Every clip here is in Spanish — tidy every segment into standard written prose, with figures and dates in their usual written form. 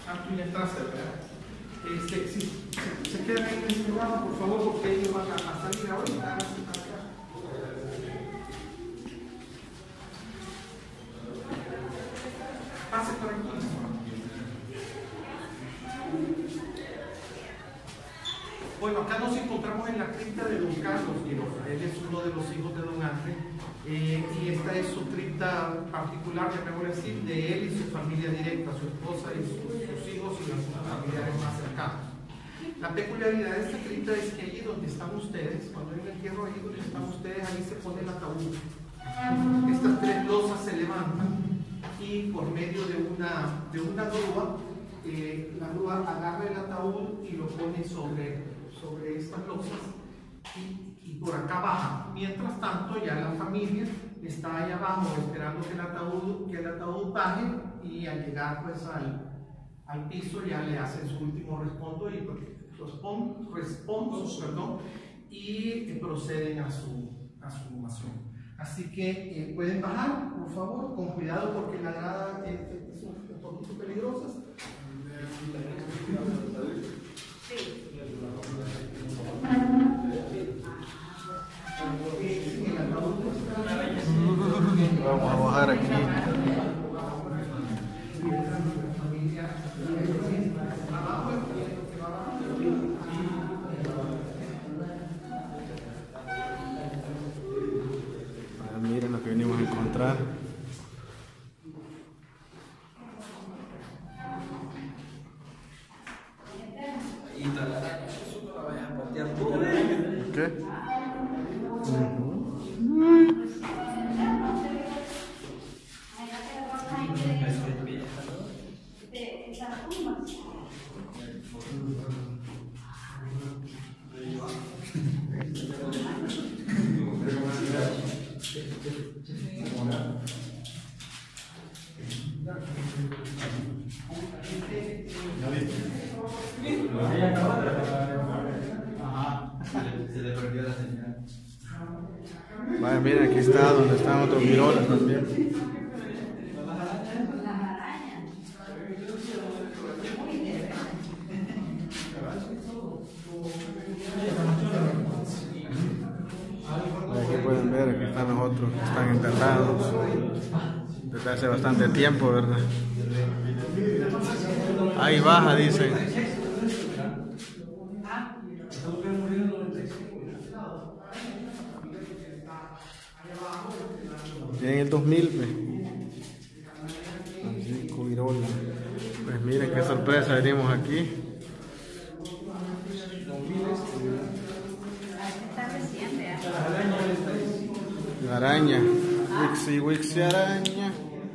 tú ya entraste, ¿verdad? Si se quedan ahí en este lado, por favor, porque ellos van a salir ahorita. Pase por aquí. Bueno, acá nos encontramos en la cripta de don Carlos Quiroga. Él es uno de los hijos de don Ángel. Y esta es su cripta particular, que me voy a decir, de él y su familia directa, su esposa y sus hijos y los familiares más cercanos. La peculiaridad de esta cripta es que allí donde están ustedes, cuando hay un entierro allí donde están ustedes, ahí se pone el ataúd. Estas tres losas se levantan y por medio de una grúa, la grúa agarra el ataúd y lo pone sobre estas losas y por acá baja. Mientras tanto, ya la familia está ahí abajo esperando que el ataúd baje, y al llegar pues al piso ya le hacen su último respondo y proceden a su humación. Así que pueden bajar, por favor, con cuidado, porque la grada es un poquito peligrosa. Vamos a bajar aquí. Miren lo que venimos a encontrar. ¿Qué? Se le perdió la señal. Vaya, miren, aquí está donde están otros girolas también. Aquí pueden ver, aquí están los otros que están enterrados desde hace bastante tiempo, ¿verdad? Ahí baja, dicen. En el 2000, Francisco Girola. Pues miren qué sorpresa, venimos aquí. La araña, Wixi araña.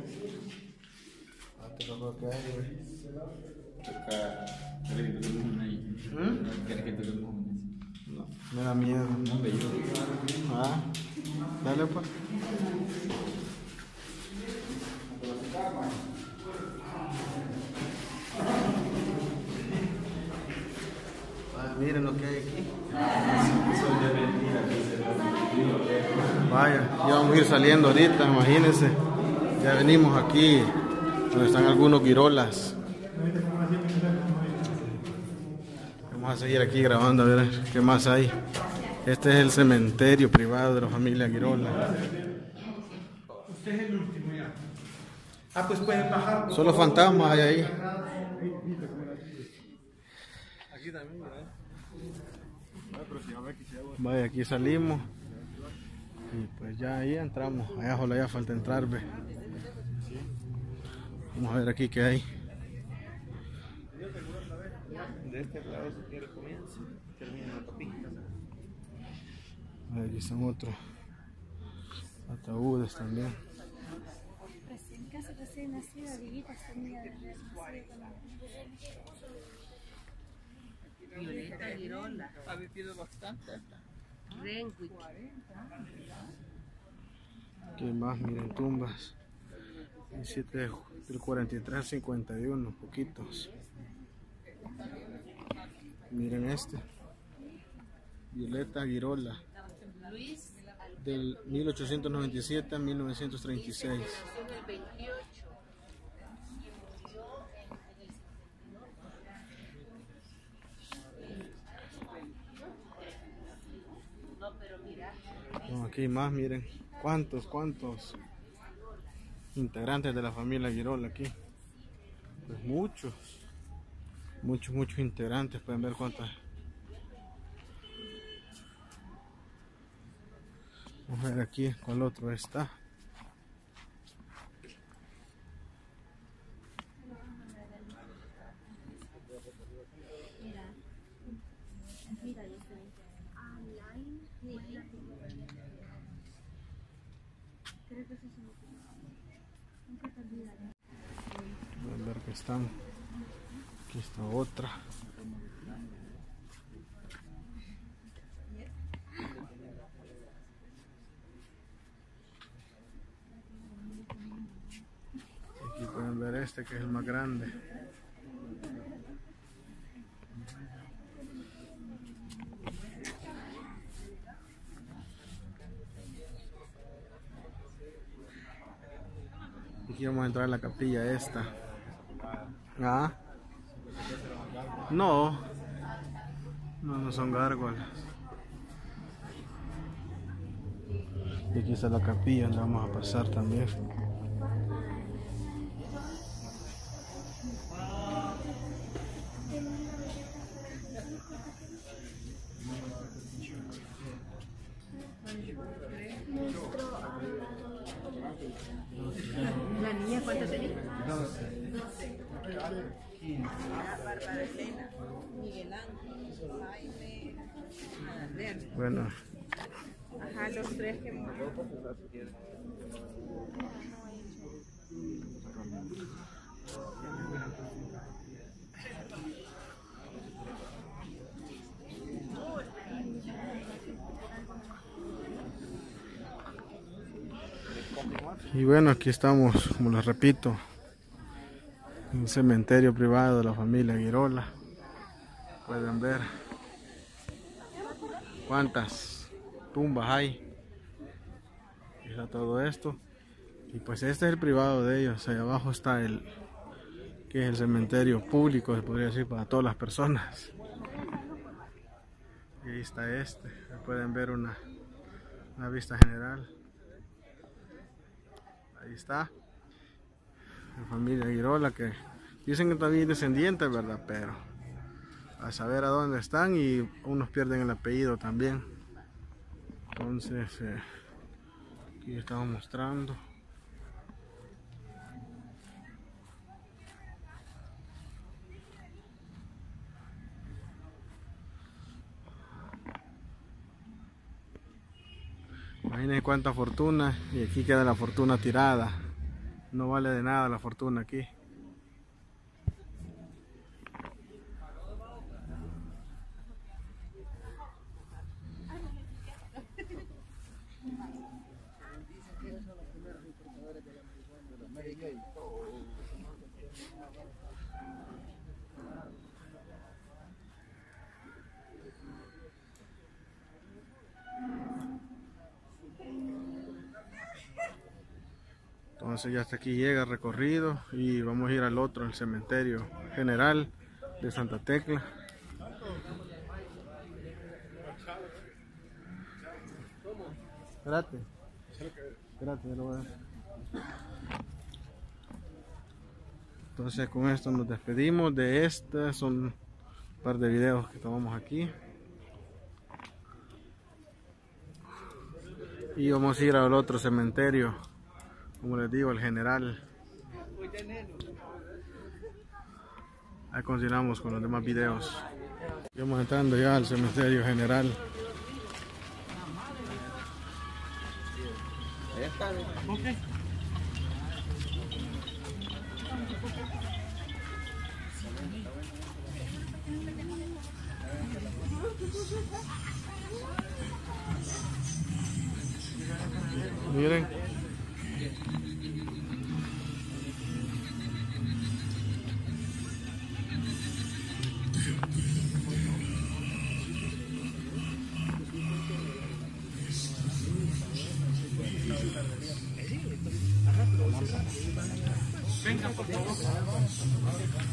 No, me da miedo. Ah, dale pues. Miren lo que hay aquí. Vaya, ya vamos a ir saliendo ahorita, imagínense. Ya venimos aquí donde están algunos girolas. Vamos a seguir aquí grabando a ver qué más hay. Este es el cementerio privado de la familia Girola. Usted es el último ya. Pues pueden bajar. Solo fantasmas hay ahí. Aquí también, ¿verdad? Vaya, aquí salimos. Y pues ya ahí entramos. Allá solo ya falta entrar, ve. Vamos a ver aquí qué hay. De este lado se quiere comienza, termina la tapita. Aquí están otros ataúdes también. Recién nacida, vivitas tenía Violeta Girola. Ha vivido bastante. Renwick. Aquí más, miren, tumbas. 17 del 43 al 51, poquitos. Miren este. Violeta Girola. Del 1897 a 1936. Aquí más, miren, cuántos integrantes de la familia Girola aquí. Pues muchos integrantes, pueden ver cuántas. Vamos a ver aquí cuál otro está. Pueden ver que están. Aquí está otra. Aquí pueden ver este que es el más grande. Aquí vamos a entrar a la capilla esta. ¿Ah? No son gárgolas. Y aquí está la capilla donde vamos a pasar también. ¿La niña cuánto tenía? 12. Bárbara Elena, Miguel Ángel, Jaime, Adrián. Bueno, Ajá, los tres que murieron. y bueno, aquí estamos, como les repito, en un cementerio privado de la familia Girola. Pueden ver cuántas tumbas hay. Aquí está todo esto. Y pues este es el privado de ellos. Allá abajo está el que es el cementerio público, se podría decir, para todas las personas. Y ahí está este. Pueden ver una vista general. Ahí está la familia Girola, que dicen que todavía hay descendientes, ¿verdad? Pero a saber a dónde están, y unos pierden el apellido también. Entonces aquí estamos mostrando. Imaginen cuánta fortuna, y aquí queda la fortuna tirada. No vale de nada la fortuna aquí. Entonces ya hasta aquí llega el recorrido y vamos a ir al otro, el cementerio general de Santa Tecla. Espérate, ya lo voy a dar. Entonces con esto nos despedimos de este, son un par de videos que tomamos aquí. Y vamos a ir al otro cementerio, como les digo, el general. Ahí continuamos con los demás videos. Vamos entrando ya al cementerio general. Miren. Venga, por favor.